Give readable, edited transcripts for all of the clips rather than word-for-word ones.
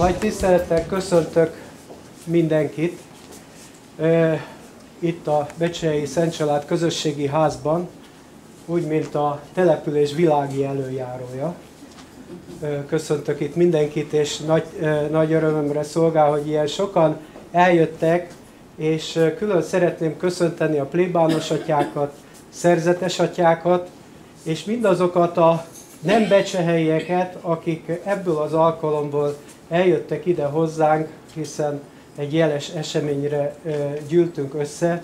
Nagy tisztelettel köszöntök mindenkit itt a Becsei Szent Család Közösségi Házban, úgy, mint a település világi előjárója. Köszöntök itt mindenkit, és nagy örömömre szolgál, hogy ilyen sokan eljöttek, és külön szeretném köszönteni a plébános atyákat, szerzetes atyákat, és mindazokat a nem becsehelyieket, akik ebből az alkalomból eljöttek ide hozzánk, hiszen egy jeles eseményre gyűltünk össze,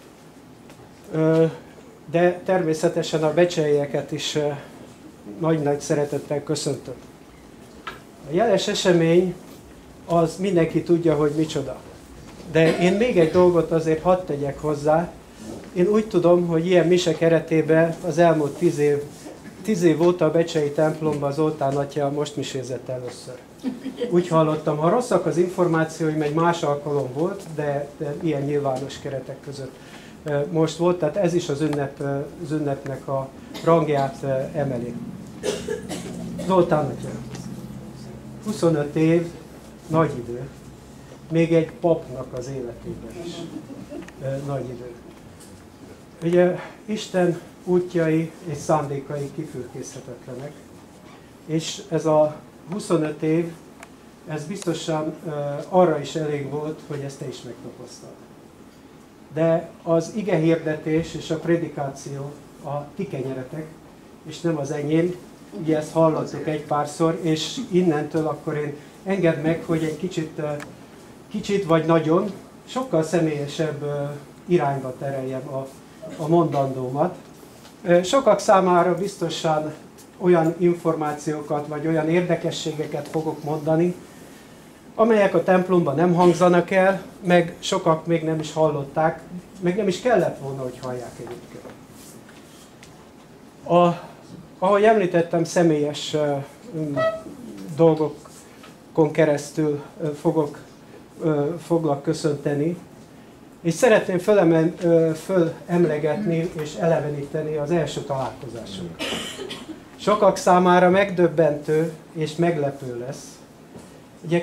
de természetesen a becsehelyieket is nagy-nagy szeretettel köszöntöm. A jeles esemény az mindenki tudja, hogy micsoda. De én még egy dolgot azért hadd tegyek hozzá. Én úgy tudom, hogy ilyen mise keretében az elmúlt 10 év óta a becsei templomban Zoltán atya most misézett először. Úgy hallottam, ha rosszak az információim, egy más alkalom volt, de ilyen nyilvános keretek között most volt, tehát ez is az ünnepnek a rangját emeli. Zoltán atya, 25 év, nagy idő, még egy papnak az életében is nagy idő. Ugye Isten útjai és szándékai kifürkészhetetlenek, és ez a 25 év, ez biztosan arra is elég volt, hogy ezt te is megtapasztald. De az igehirdetés és a predikáció a ti kenyeretek, és nem az enyém, ugye ezt hallottuk egy párszor, és innentől akkor én engedd meg, hogy egy kicsit vagy nagyon, sokkal személyesebb irányba tereljem a mondandómat. Sokak számára biztosan olyan információkat, vagy olyan érdekességeket fogok mondani, amelyek a templomban nem hangzanak el, meg sokak még nem is hallották, meg nem is kellett volna, hogy hallják egyébként. Ahogy említettem, személyes dolgokon keresztül foglak köszönteni, és szeretném fölemlegetni és eleveníteni az első találkozásunkat. Sokak számára megdöbbentő és meglepő lesz. Ugye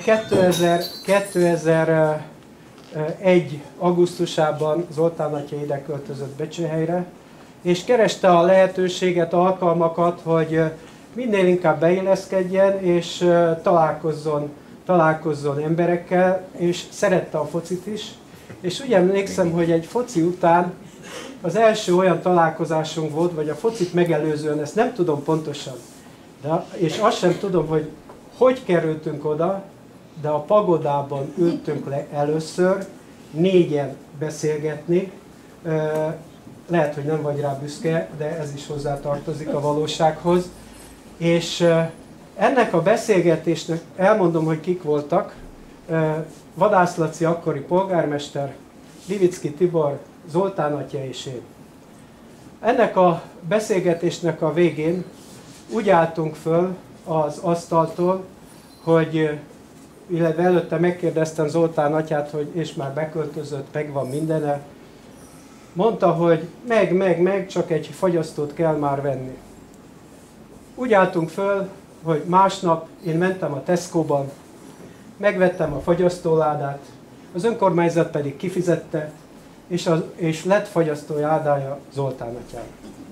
2001. augusztusában Zoltán atya ide költözött Becsőhelyre, és kereste a lehetőséget, alkalmakat, hogy minél inkább beilleszkedjen, és találkozzon emberekkel, és szerette a focit is. És úgy emlékszem, hogy egy foci után az első olyan találkozásunk volt, vagy a focit megelőzően, ezt nem tudom pontosan, és azt sem tudom, hogy kerültünk oda, de a pagodában ültünk le először, 4-en beszélgetni. Lehet, hogy nem vagy rá büszke, de ez is hozzátartozik a valósághoz. És ennek a beszélgetésnek elmondom, hogy kik voltak. Vadász Laci akkori polgármester, Livicki Tibor, Zoltán atya és én. Ennek a beszélgetésnek a végén úgy álltunk föl az asztaltól, illetve előtte megkérdeztem Zoltán atyát, hogy és már beköltözött, megvan mindene. Mondta, hogy meg, csak egy fagyasztót kell már venni. Úgy álltunk föl, hogy másnap én mentem a Tesco-ban, megvettem a fagyasztóládát, az önkormányzat pedig kifizette, és lett fagyasztóládája Zoltán atyának.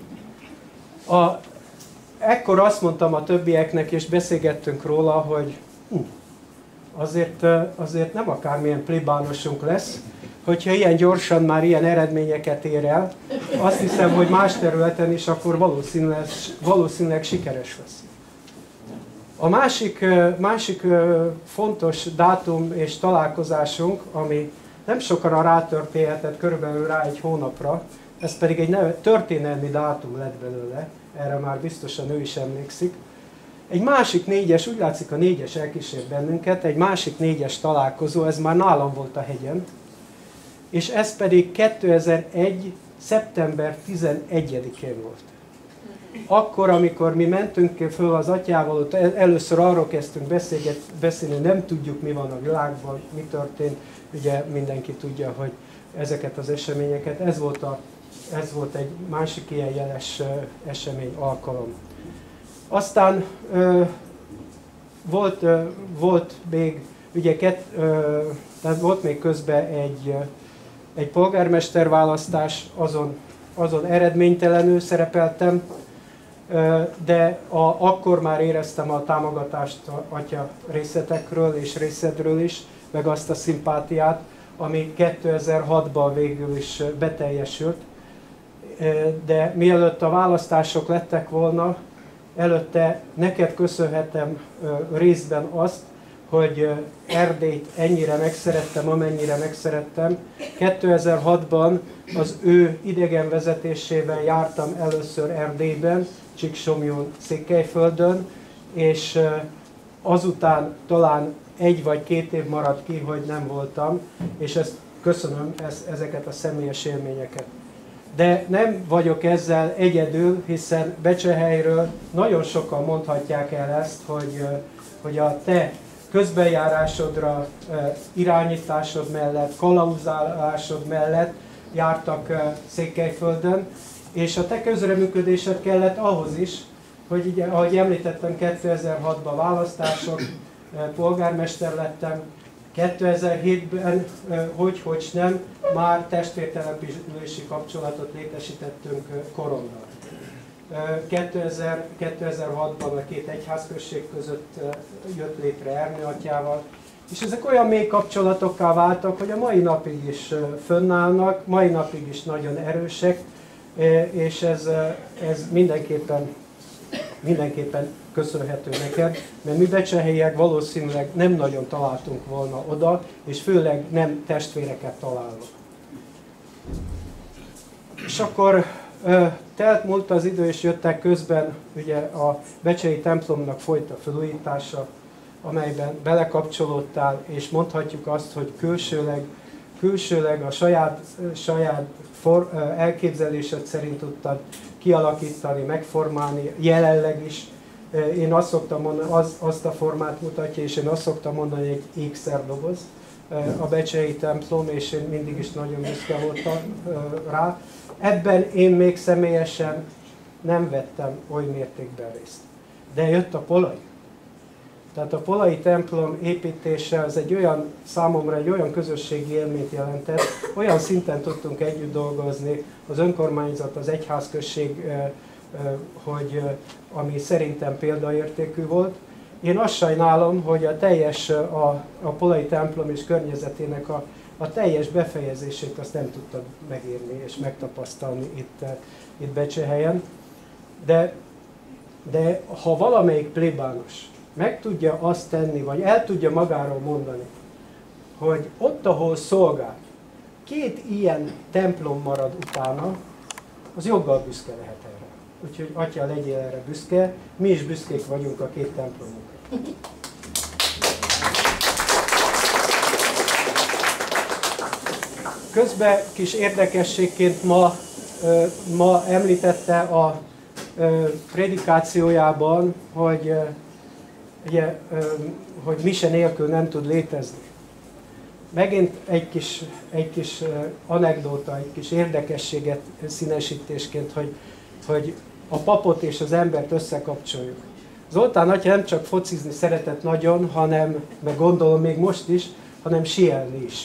Ekkor azt mondtam a többieknek, és beszélgettünk róla, hogy azért nem akármilyen plébánosunk lesz, hogyha ilyen gyorsan már ilyen eredményeket ér el, azt hiszem, hogy más területen is akkor valószínűleg sikeres lesz. A másik fontos dátum és találkozásunk, ami nem sokára rátörténhetett, körülbelül rá egy hónapra, ez pedig egy történelmi dátum lett belőle, erre már biztosan ő is emlékszik. Egy másik 4-es, úgy látszik a 4-es elkísért bennünket, egy másik 4-es találkozó, ez már nálam volt a hegyen, és ez pedig 2001. szeptember 11-én volt. Akkor, amikor mi mentünk föl az atyával, először arról kezdtünk beszélni, nem tudjuk, mi van a világban, mi történt. Ugye mindenki tudja, hogy ezeket az eseményeket, ez volt egy másik ilyen jeles esemény, alkalom. Aztán volt még Ugye tehát volt még közben egy polgármester választás, azon eredménytelenül szerepeltem, de akkor már éreztem a támogatást atya részletekről és részedről is, meg azt a szimpátiát, ami 2006-ban végül is beteljesült. De mielőtt a választások lettek volna, előtte neked köszönhetem részben azt, hogy Erdélyt ennyire megszerettem, amennyire megszerettem. 2006-ban az ő idegenvezetésével jártam először Erdélyben, Csíksomlyón, Székelyföldön, és azután talán 1 vagy 2 év maradt ki, hogy nem voltam, és ezt köszönöm, ezeket a személyes élményeket. De nem vagyok ezzel egyedül, hiszen Becsehelyről nagyon sokan mondhatják el ezt, hogy a te közbenjárásodra, irányításod mellett, kalauzálásod mellett jártak Székelyföldön, és a te közreműködésed kellett ahhoz is, hogy így, ahogy említettem, 2006-ban választások, polgármester lettem, 2007-ben, hogy nem, már testvértelepülési kapcsolatot létesítettünk Koronnal. 2006-ban a 2 egyházközség között jött létre Ernő atyával, és ezek olyan mély kapcsolatokká váltak, hogy a mai napig is fönnállnak, mai napig is nagyon erősek, és ez mindenképpen köszönhető neked, mert mi becsehelyiek valószínűleg nem nagyon találtunk volna oda, és főleg nem testvéreket találunk. És akkor telt múlt az idő, és jöttek közben ugye a becsei templomnak folyt a felújítása, amelyben belekapcsolódtál, és mondhatjuk azt, hogy külsőleg a saját elképzelésed szerint tudtad kialakítani, megformálni, jelenleg is. Én azt szoktam mondani, azt a formát mutatja, és én azt szoktam mondani, egy ékszerdoboz a becsei templom, és én mindig is nagyon büszke voltam rá. Ebben én még személyesen nem vettem oly mértékben részt. De jött a Polai. Tehát a Polai templom építése az számomra egy olyan közösségi élményt jelentett, olyan szinten tudtunk együtt dolgozni, az önkormányzat, az egyházközség, ami szerintem példaértékű volt. Én azt sajnálom, hogy a Polai templom és környezetének a teljes befejezését azt nem tudtad megírni és megtapasztalni itt Becsehelyen. De ha valamelyik plébános meg tudja azt tenni, vagy el tudja magáról mondani, hogy ott, ahol szolgál, 2 ilyen templom marad utána, az joggal büszke lehet erre. Úgyhogy atya, legyél erre büszke, mi is büszkék vagyunk a 2 templomunkra. Közben kis érdekességként ma említette a prédikációjában, hogy mise nélkül nem tud létezni. Megint egy kis anekdóta, egy kis érdekességet színesítésként, hogy a papot és az embert összekapcsoljuk. Zoltán atya nem csak focizni szeretett nagyon, meg gondolom még most is, hanem síelni is.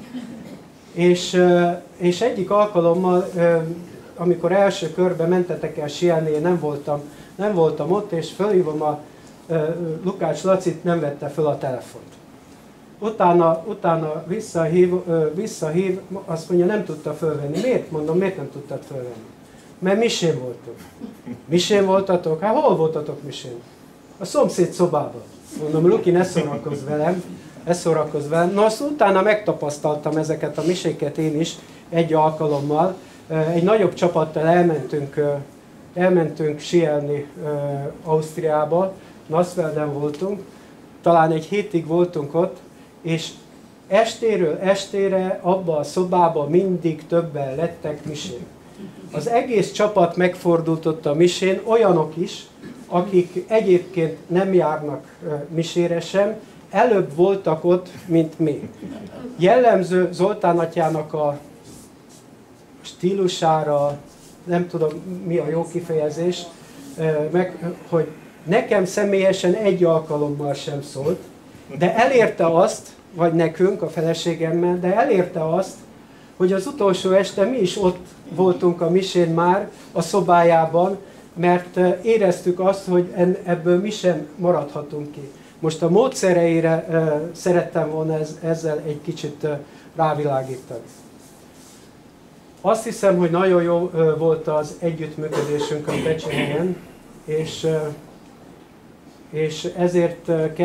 És egyik alkalommal, amikor első körbe mentetek el síelni, én nem voltam ott, és fölhívom a Lukács Lacit, nem vette föl a telefont. Utána visszahív, azt mondja, nem tudta fölvenni. Miért? Mondom, miért nem tudtad fölvenni? Mert misén voltunk. Misén voltatok? Hát hol voltatok misén? A szomszéd szobában. Mondom, Luki, ne szórakozz velem. Na, azt utána megtapasztaltam ezeket a miséket én is egy alkalommal. Egy nagyobb csapattal elmentünk síelni Ausztriába, Nassfelden voltunk, talán egy hétig voltunk ott, és estéről estére abba a szobában mindig többen lettek misén. Az egész csapat megfordult ott a misén, olyanok is, akik egyébként nem járnak misére sem, előbb voltak ott, mint mi. Jellemző Zoltán atyának a stílusára, nem tudom mi a jó kifejezés, hogy nekem személyesen egy alkalommal sem szólt, De elérte azt, vagy nekünk, a feleségemmel, de elérte azt, hogy az utolsó este mi is ott voltunk a misén már, a szobájában, mert éreztük azt, hogy ebből mi sem maradhatunk ki. Most a módszereire szerettem volna ezzel egy kicsit rávilágítani. Azt hiszem, hogy nagyon jó volt az együttműködésünk a Becsehelyen, és ezért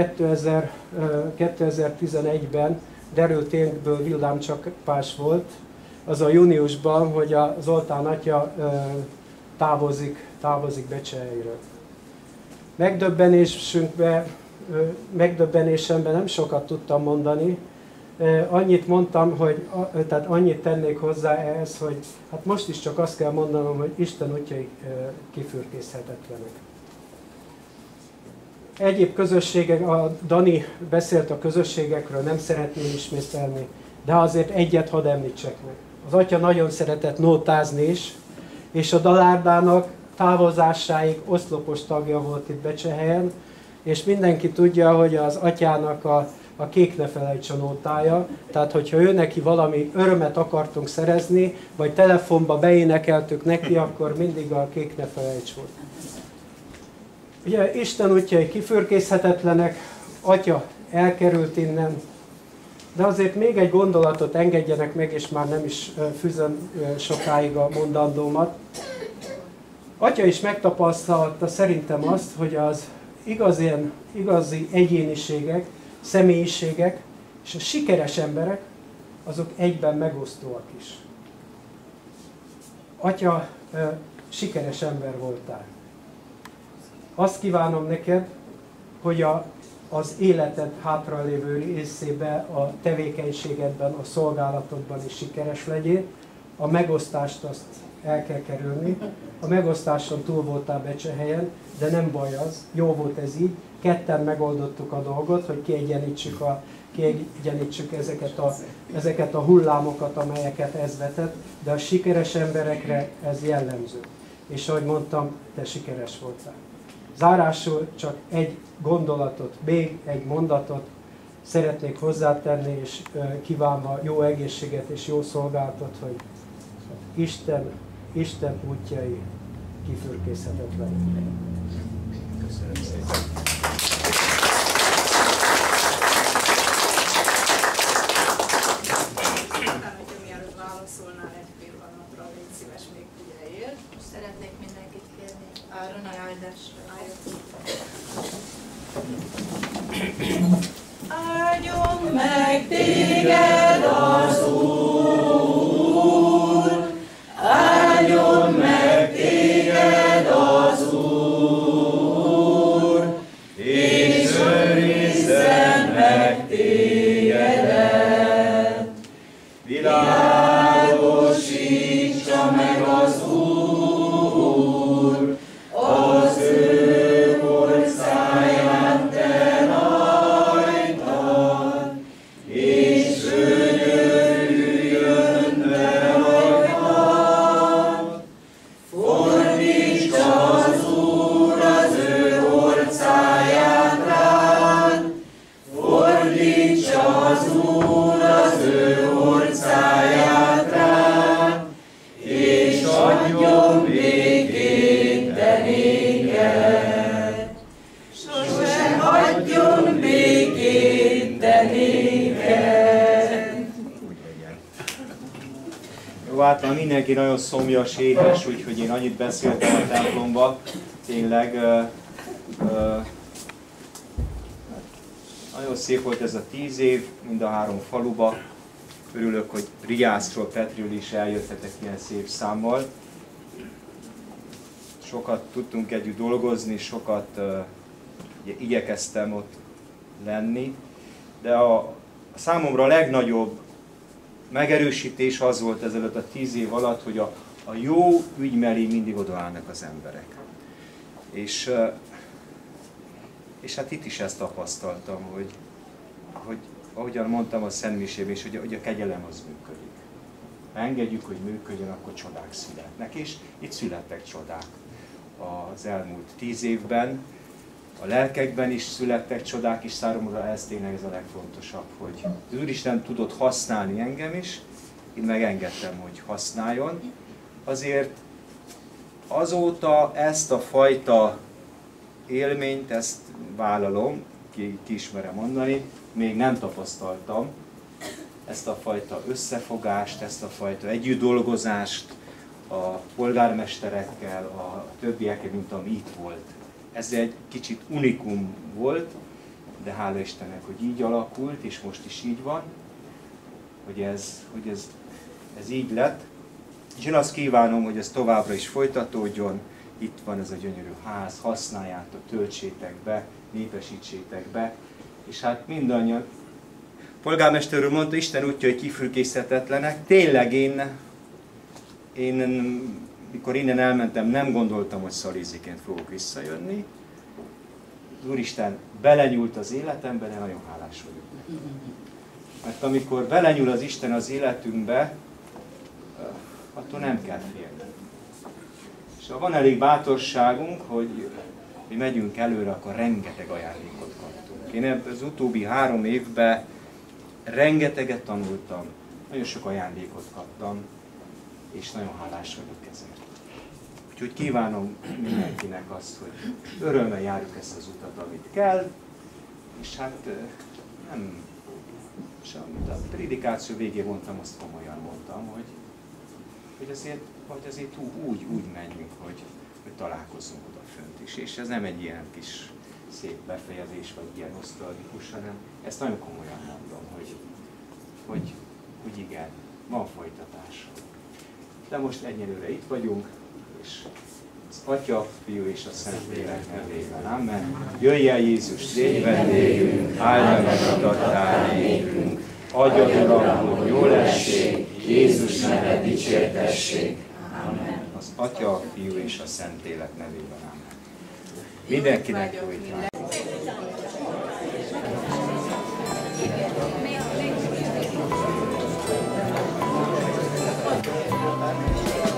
2011-ben derült énkből villámcsapás volt, az a júniusban, hogy a Zoltán atya távozik Becsehelyről. Megdöbbenésemben nem sokat tudtam mondani, annyit mondtam, tehát annyit tennék hozzá ehhez, hogy hát most is csak azt kell mondanom, hogy Isten útjai kifürkészhetetlenek. Egyéb közösségek, a Dani beszélt a közösségekről, nem szeretném ismételni, de azért egyet hadd említsek meg. Az atya nagyon szeretett nótázni is, és a Dalárdának távozásáig oszlopos tagja volt itt Becsehelyen, és mindenki tudja, hogy az atyának a Kék ne felejts a nótája, tehát hogyha ő neki valami örömet akartunk szerezni, vagy telefonba beénekeltük neki, akkor mindig a Kék ne felejts volt. Ugye Isten útjai kifürkészhetetlenek, atya elkerült innen, de azért még egy gondolatot engedjenek meg, és már nem is fűzöm sokáig a mondandómat. Atya is megtapasztalta szerintem azt, hogy az igazi egyéniségek, személyiségek és a sikeres emberek, azok egyben megosztóak is. Atya, sikeres ember voltál. Azt kívánom neked, hogy az életed hátralévő részében, a tevékenységedben, a szolgálatodban is sikeres legyél. A megosztást azt el kell kerülni. A megosztáson túl voltál Becsehelyen, de nem baj az, jó volt ez így. Ketten megoldottuk a dolgot, hogy kiegyenítsük ezeket a hullámokat, amelyeket ez vetett, de a sikeres emberekre ez jellemző. És ahogy mondtam, te sikeres voltál. Zárásul csak egy gondolatot, még egy mondatot szeretnék hozzátenni, és kívánva jó egészséget és jó szolgálatot, hogy Isten útjai kifürkészhetetlenek. Köszönöm szépen. Mielőtt válaszolnál egy pillanatra, légy szíves, még figyeljél. Szeretnék mindenkit kérni Ároni áldásra. Áldjon meg téged az Úr, áldjon meg téged az Úr, és őrizzen meg tégedet. Világosítsa meg az Úr az ő orszáját te rajtad, és ő jöjjön te rajtad. Fordíts az Úr az ő orszáját rád, fordíts az Úr az ő orszáját rád, és adjon békét te néked. Sose adjon békét te néked. Jó, hát mindenki nagyon szomjas, éhes, úgyhogy én annyit beszéltem a templomba. Tényleg nagyon szép volt ez a 10 év, mind a 3 faluba. Örülök, hogy Riászról, Petriről is eljöttetek ilyen szép számmal. Sokat tudtunk együtt dolgozni, sokat ugye, igyekeztem ott lenni, de a számomra a legnagyobb megerősítés az volt ezelőtt a 10 év alatt, hogy a jó ügy mellé mindig odaállnak az emberek. És hát itt is ezt tapasztaltam, hogy ahogyan mondtam a Szent Misében is, hogy a kegyelem az működik. Ha engedjük, hogy működjön, akkor csodák születnek. És itt születtek csodák az elmúlt 10 évben. a lelkekben is születtek csodák, és számomra ez tényleg ez a legfontosabb, hogy az Úristen tudott használni engem is, én megengedtem, hogy használjon. Azért azóta ezt a fajta élményt, ezt vállalom, ki ismerem mondani, még nem tapasztaltam, ezt a fajta összefogást, ezt a fajta együtt dolgozást a polgármesterekkel, a többiekkel, mint ami itt volt. Ez egy kicsit unikum volt, de hála Istennek, hogy így alakult, és most is így van, hogy ez így lett. És én azt kívánom, hogy ez továbbra is folytatódjon. Itt van ez a gyönyörű ház, használjátok, töltsétek be, népesítsétek be. És hát mindannyian, polgármester úr mondta, Isten útja, hogy kifürkészhetetlenek. Tényleg én mikor innen elmentem, nem gondoltam, hogy szalíziként fogok visszajönni. Az Úristen belenyúlt az életembe, de nagyon hálás vagyok. Mert amikor belenyúl az Isten az életünkbe, attól nem kell félni. És ha van elég bátorságunk, hogy mi megyünk előre, akkor rengeteg ajándékot kaptunk. Én az utóbbi 3 évben rengeteget tanultam, nagyon sok ajándékot kaptam, és nagyon hálás vagyok ezért. Úgyhogy kívánom mindenkinek azt, hogy örömmel járjuk ezt az utat, amit kell, és hát nem, és amit a prédikáció végén mondtam, azt komolyan mondtam, hogy azért úgy menjünk, hogy találkozzunk odafönt is. És ez nem egy ilyen kis szép befejezés, vagy ilyen nosztalgikus, hanem ezt nagyon komolyan mondom, hogy igen, van folytatás. De most egyelőre itt vagyunk, és az Atya, Fiú és a Szentlélek nevében. Amen. Jöjj el Jézus, légy vendégünk, áld meg adattál nékünk, adjad Uram, hogy jól essék, Jézus neve dicsértessék. Amen. Az Atya, Fiú és a Szentlélek nevében. Amen. Mindenkinek jó étvágyat. Még